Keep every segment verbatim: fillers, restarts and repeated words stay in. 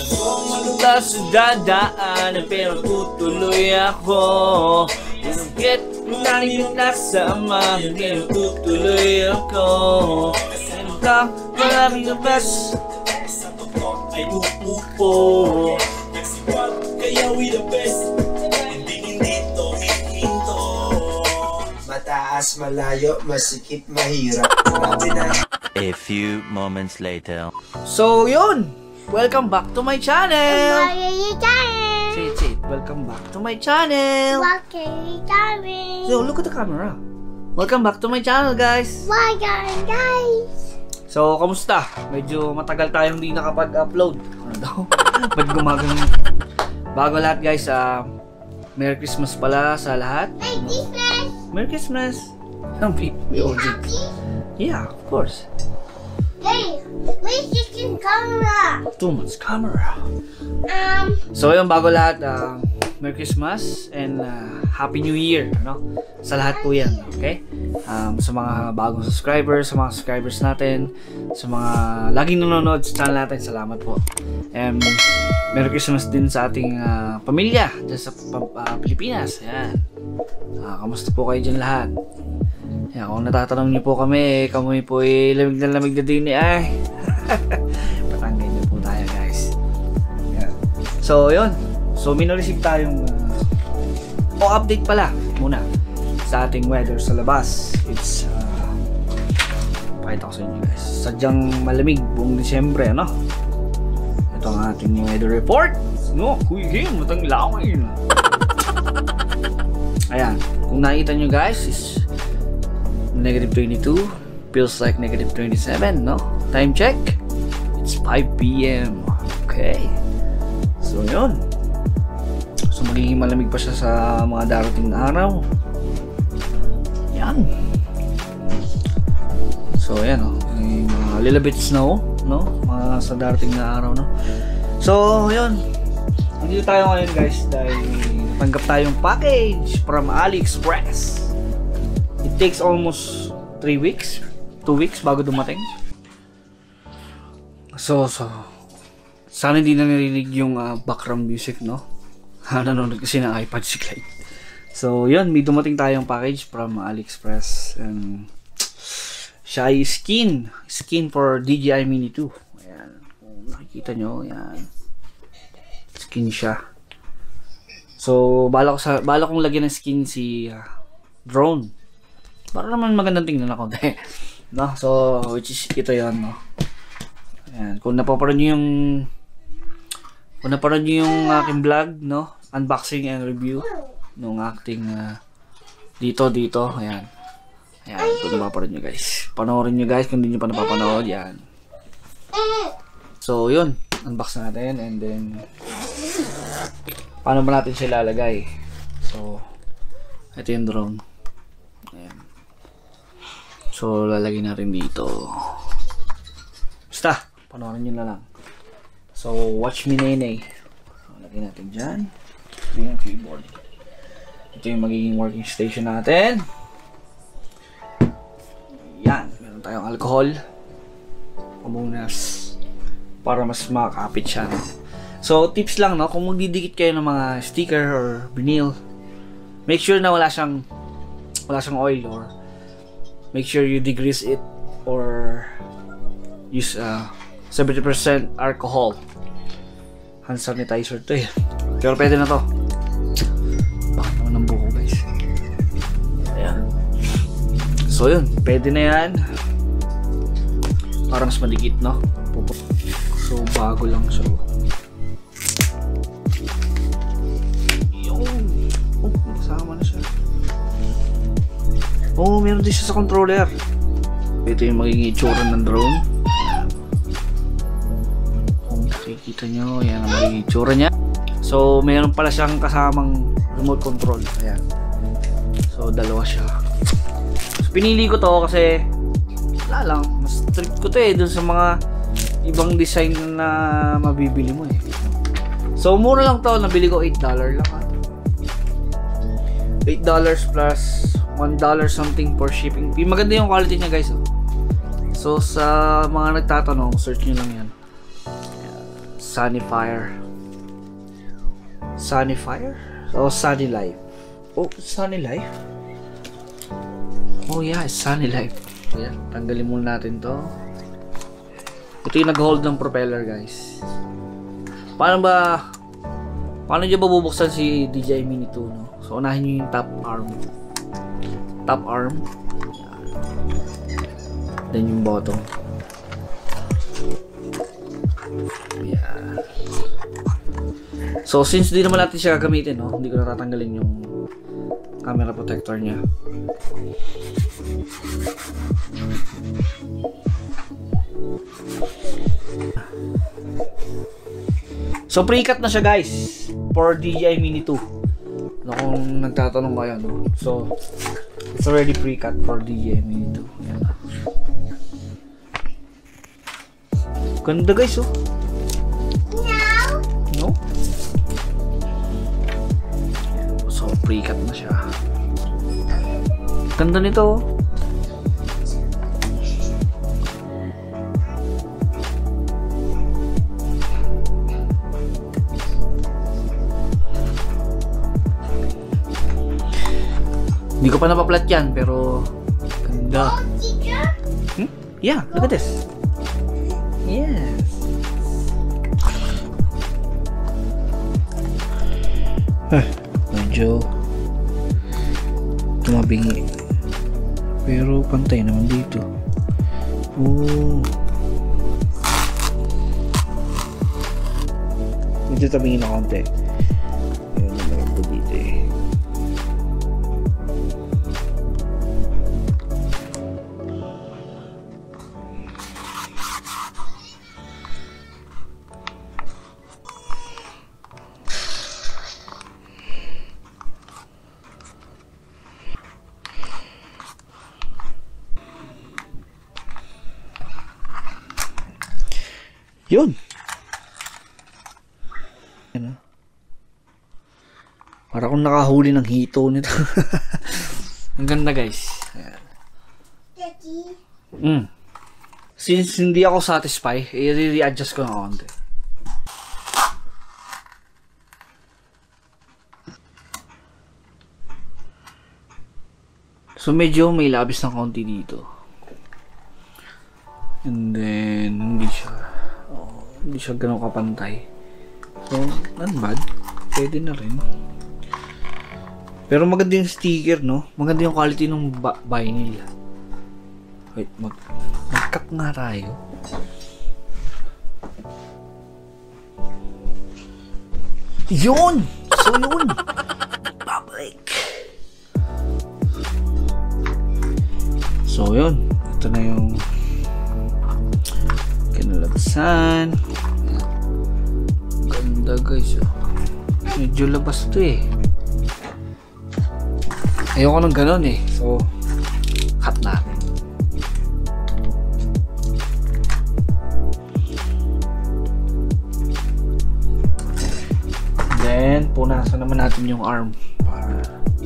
Wala sa dadaan pero tutuloy ako. Bakit nanin nasama pero tutuloy ako. Meron ka maraming the best. Sa totoo ay upo. Nagsiwag kaya we the best. Hindi hindi to hihinto. Mataas, malayo, masikip, mahirap. A few moments later. So yun, welcome back to my channel. Welcome Say it, say it. Welcome back to my channel. So look at the camera. Welcome back to my channel, guys. Welcome, guys. So kamusta? Medyo matagal tayong hindi nakapag-upload. Ano daw? Ba't gumagano? Bago lahat, guys, uh, Merry Christmas pala sa lahat. Merry Christmas. Merry Christmas. Happy Happy? Yeah, of course. Hey, where's this camera? Too much camera. Um, So yun, bago lahat, uh, Merry Christmas and uh, Happy New Year, ano? Sa lahat po yan, okay? Um, sa mga bagong subscribers, sa mga subscribers natin, sa mga laging nanonood sa channel natin, salamat po. And Merry Christmas din sa ating uh, pamilya dyan sa uh, Pilipinas. Yan. Uh, kamusta po kayo dyan lahat? Yan, kung natatanong niyo po kami, kami po ay lamig na lamig na din eh. Ay. Patangin niyo po tayo, guys. Yan. So, yun. So, mino-receive tayong uh, o update pala muna sa ating weather sa labas. It's uh, pakita ko sa inyo, guys. Sadyang malamig buong Disyembre, ano? Ito ang ating weather report. No, kuya, matang lawin. Ayan, kung nakita nyo, guys, is negative twenty-two, feels like negative twenty-seven, no? Time check, it's five p m Okay, so yun. So magiging malamig pa siya sa mga darating na araw. Yan. So yan, oh, may mga little bit snow, no? Mga sa darating na araw, no? So yun, nandito tayo ngayon, guys, dahil tanggap tayong package from AliExpress. It takes almost three weeks, two weeks bago dumating. So, so sana hindi na narinig yung uh, background music, no? Nanonood kasi ng iPad si Clyde. So, yun, may dumating tayong package from AliExpress. And siya ay skin. Skin for D J I Mini two. Ayan. Kung nakikita nyo, ayan. Skin siya. So, bala ko, sa, bala kong lagyan ng skin si uh, drone. Para naman magandang tingnan ako. No? So, which is, ito yan, no? Ayan. Kung napaparoon nyo yung kung naparoon nyo yung aking vlog, no? Unboxing and review nung acting uh, dito, dito. Ayan. Ayan. Kung napaparoon nyo, guys. Panoorin nyo, guys. Kung hindi nyo pa napapanood, yan. So, yun. Unbox natin. And then, paano ba natin siya lalagay? So, ito yung drone. Ayan. So, lalagay natin dito. Basta, panoorin nyo na lang. So, watch me, nene. So, lagay natin dyan. Ito yung keyboard. Ito yung magiging working station natin. Yan. Meron tayong alcohol. Pamunas. Para mas makakapit siya, no? So, tips lang, no? Kung magdidikit kayo ng mga sticker or vinyl, make sure na wala siyang wala siyang oil, or make sure you degrease it, or use uh, seventy percent alcohol. Hand sanitizer to eh. Pero pwede na to. Bakit naman ng buko, guys? Ayan. So yun, pwede na yan. Para mas madikit, no? So bago lang siya. Yun. Oh, kasama na siya. Oh, meron din siya sa controller. Ito yung magiging itsura ng drone. Kung nakikita nyo, yan ang magiging itsura niya. So, meron pala siyang kasamang remote control. Ayan. So, dalawa siya. So, pinili ko to kasi wala lang. Mas trip ko to eh dun sa mga ibang design na mabibili mo eh. So, mura lang to. Nabili ko eight dollars lang. eight dollars plus one dollar something for shipping fee. Maganda yung quality niya, guys. Oh. So, sa mga nagtatanong, search nyo lang yan. Sunny Fire. Sunny Fire? Oh, Sunny Life. Oh, Sunny Life? Oh yeah, it's Sunny Life. Ayan, tanggalin muna natin to. Ito yung nag-hold ng propeller, guys. Paano ba Paano nyo ba bubuksan si D J I Mini two, no? So, unahin nyo yung top arm. Top arm. Then yung bottom. Yeah. So, since di naman natin siya gagamitin, no? Hindi ko na tatanggalin yung camera protector niya. So, pre-cut na siya, guys, for D J I Mini two. No, kung nagtatanong kayo, no? So, it's already pre-cut for D J I Mini two. Yan. Ganda, guys, oh. No? So, pre-cut na siya. Ganda nito, oh. Hindi ko pa napaplat yan, pero ganda. Hmm? Yeah, look at this. Yes. Ah, medyo tumabingi. Pero pantay naman dito. Oh. Medyo tabingin na konti. Ayun na meron po dito eh. Yun. Ano? Para akong nakahuli ng hito nito. Ang ganda, guys. Ayan. Daddy. Mm. Since hindi ako satisfied, i-re-adjust ko na konti. So medyo may labis ng konti dito. And then hindi siya oh, hindi siya ganun kapantay. So not bad. Pwede na rin. Pero maganda yung sticker, no? Maganda yung quality ng vinyl. Wait, mag mag-cut nga tayo. Yun! So yun! Public! So yun, ito na yung kinalabsan. Ganda, guys, oh. Medyo labas to eh. Ayoko ng ganon eh. So cut natin. Then punasan naman natin yung arm para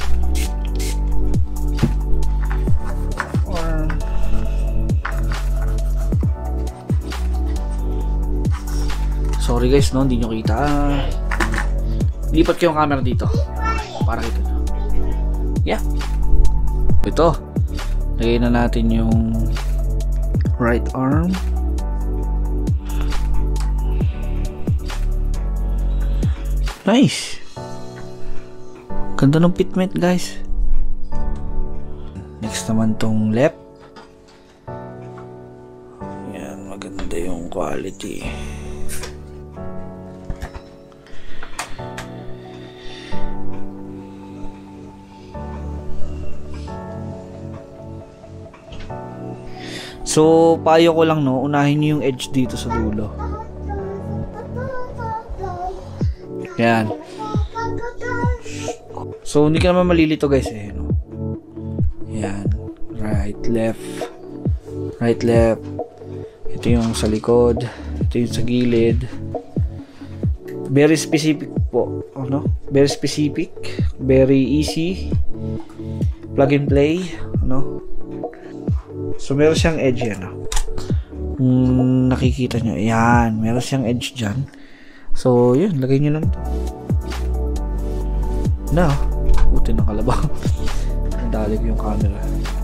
sorry guys, no, hindi nyo kita. Lipat ko yung camera dito para kita nyo. Yeah. Ito. Lagay na natin yung right arm. Nice. Ganda ng fitment, guys. Next naman tong left. Yan, maganda yung quality. So, payo ko lang, no, unahin niyo yung edge dito sa dulo. Yan. So, hindi ka naman malilito, guys, eh, no? Yan. Right, left. Right, left. Ito yung sa likod. Ito yung sa gilid. Very specific po. Ano? Very specific. Very easy. Plug and play. Ano? So, meron siyang edge yan. Kung nakikita nyo, yan. Meron siyang edge dyan. So, yun, lagay nyo lang to. Na, buti ng kalabaw. Nadalig yung camera.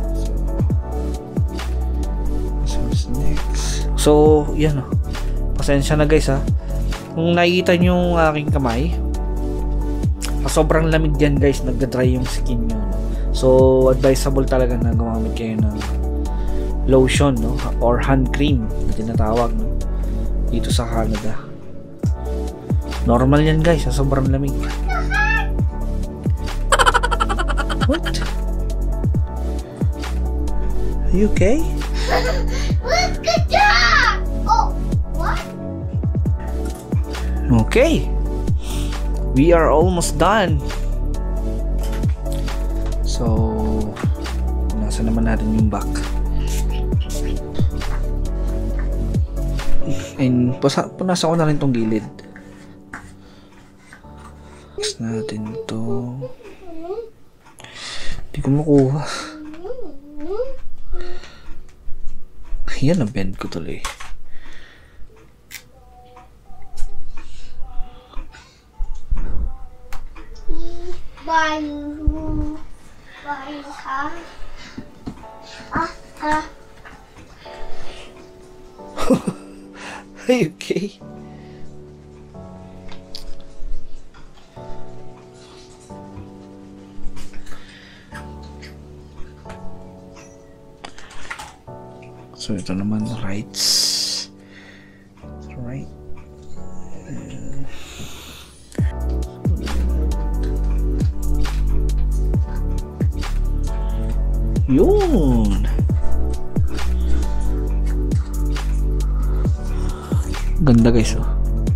So, what's next? So, yan o. Pasensya na guys ha. Kung nakikita nyo yung aking kamay, sobrang lamig dyan guys, nagda-dry yung skin nyo. No? So, advisable talaga na gumamit kayo ng lotion, no? Or hand cream na tinatawag, no? Dito sa Canada. Normal yan guys, sa sobrang lamig. What? Are you okay? Look at that! Oh, what? Okay. We are almost done. So, nasa naman natin yung back. And pasa, punasa ko na rin tong gilid. Next natin to. Hindi ko makuha. Yan ang bend ko tuloy. Bye. Bye. Ha? Ah, ah. Are you okay? So ito naman rights. Right. Yun. Ganda guys oh.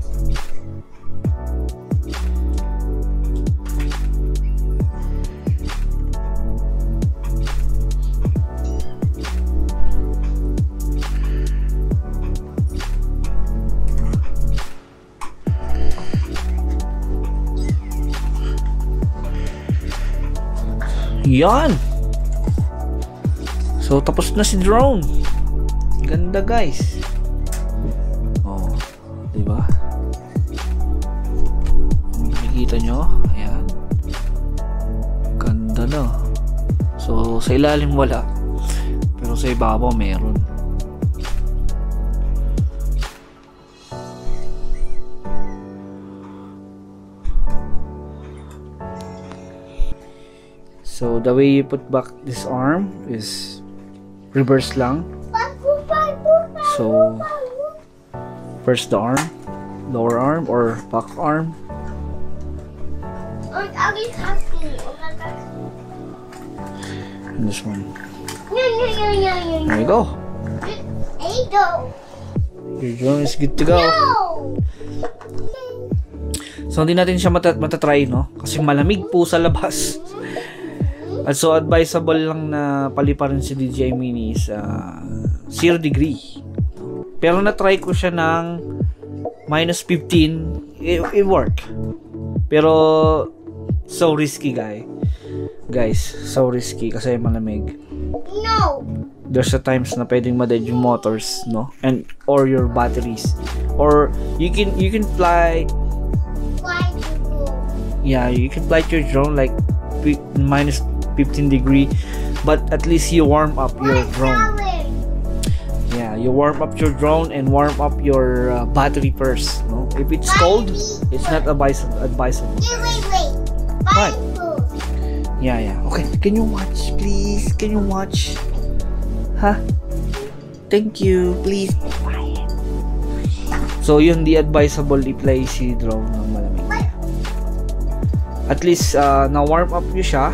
Yan. So tapos na si drone. Ganda guys. Oh, di ba? Kung nakikita nyo, ayan. Ganda na. So sa ilalim wala. Pero sa ibabaw meron. So the way you put back this arm is reverse lang. So first the arm, lower arm or back arm. And this one. There you go. Your drone is good to go. So hindi natin siya mata matatry, no? Kasi malamig po sa labas. At so advisable lang na paliparin si D J I Mini sa zero degree. Pero na-try ko siya ng minus fifteen, it, it work. Pero so risky guy. Guys, so risky kasi malamig. No. There's a times na pwedeng ma-dead yung motors, no? And or your batteries. Or you can you can fly Yeah, you can fly your drone like minus fifteen degree, but at least you warm up your drone. Yeah, you warm up your drone and warm up your uh, battery first, no? If it's cold, it's not advisable. advisable. Wait, wait, wait. What? Yeah, yeah. Okay, can you watch, please? Can you watch? Huh? Thank you, please. Quiet. So, yun, di advisable i-play si drone ng malamig. At least, uh, na-warm up nyo siya.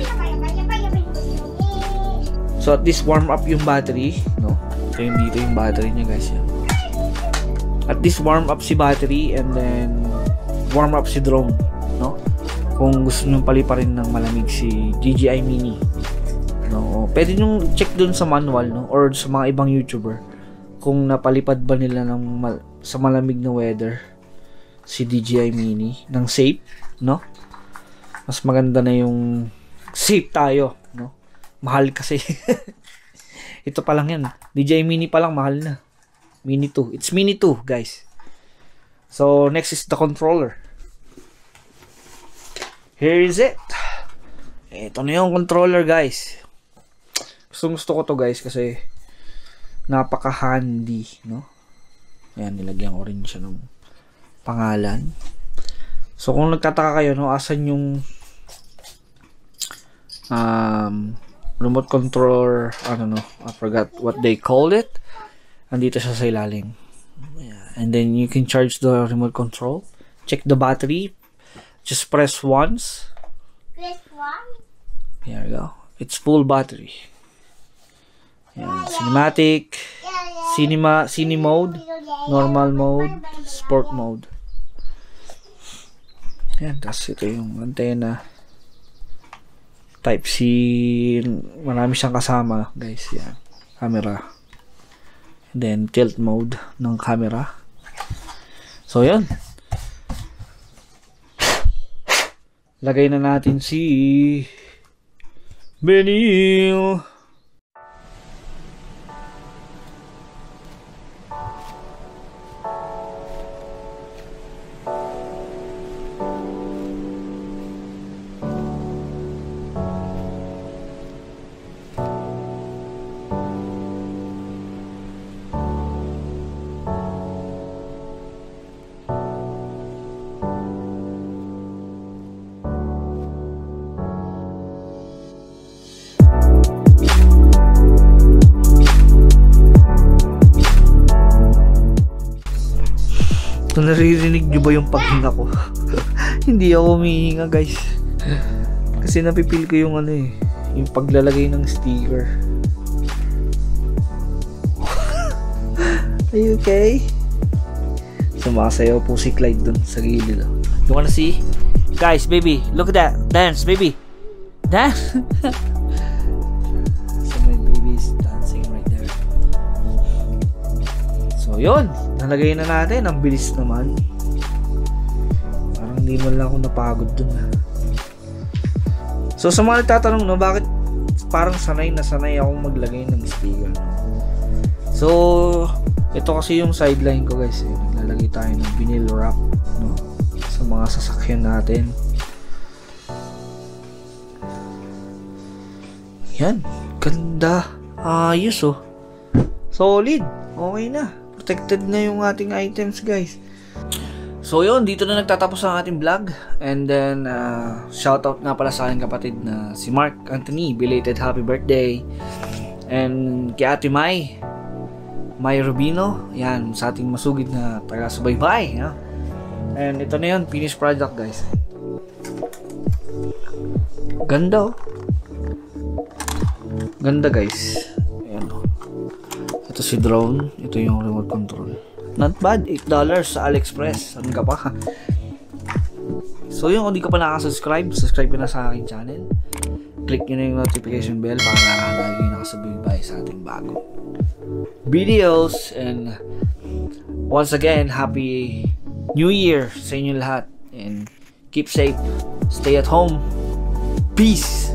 So, at least warm up yung battery, no? So, yung dito yung battery niya, guys. Yan. At least warm up si battery and then warm up si drone, no? Kung gusto nyo paliparin ng malamig si D J I Mini, no? Pwede nyo check dun sa manual, no? Or sa mga ibang YouTuber kung napalipad ba nila ng mal sa malamig na weather si D J I Mini ng safe, no? Mas maganda na yung safe tayo, no? Mahal kasi. Ito pa lang yan. D J I Mini pa lang mahal na. Mini two. It's Mini two, guys. So, next is the controller. Here is it. Ito na yung controller, guys. Gusto gusto ko to, guys, kasi napaka-handy, no? Ayan, nilagyan ko rin siya ng pangalan. So, kung nagtataka kayo, no, asan yung um, remote controller, ano, no, I forgot what they called it. Andito siya sa ilalim. And then you can charge the remote control. Check the battery. Just press once. Press one. Here we go. It's full battery. Yan. Cinematic, cinema, cine mode, normal mode, sport mode. Yan. Tapos ito yung antenna. Type C. Marami siyang kasama, guys. Yan. Camera. And then tilt mode ng camera. So, yun. Lagay na natin si Benil. So, naririnig nyo ba yung paghinga ko? Hindi ako humihinga, guys. Kasi napipil ko yung ano eh, yung paglalagay ng sticker. Are you okay? Sumasayaw po si Clyde dun sa gilid. You wanna see? Guys, baby, look at that. Dance, baby. Dance. So my baby is dancing right there. So yun, nalagay na natin. Ang bilis naman. Parang hindi man lang ako napagod dun. So sa mga nagtatanong, no, bakit parang sanay na sanay akong maglagay ng sticker. So ito kasi yung sideline ko, guys, eh. Naglalagay tayo ng vinyl wrap, no, sa mga sasakyan natin. Yan, ganda. Ayos, oh. Solid. Okay na. Protected na yung ating items, guys. So yun, dito na nagtatapos ang ating vlog. And then uh, shoutout nga pala sa aking kapatid na si Mark Anthony. Belated happy birthday. And kay Ate Mai Mai Rubino, yan, sa ating masugid na taga-subaybay, yeah? And ito na yun, finished product, guys. Ganda, oh. Ganda, guys. Ayan, oh. Ito si drone. Ito yung remote control. Not bad. eight dollars sa AliExpress. Saan ka pa? So yun, kung di ka pa nakasubscribe, subscribe ka na sa aking channel. Click nyo na yung notification bell para lagi nakasubaybay sa ating bagong videos. And once again, happy New Year sa inyo lahat. And keep safe. Stay at home. Peace.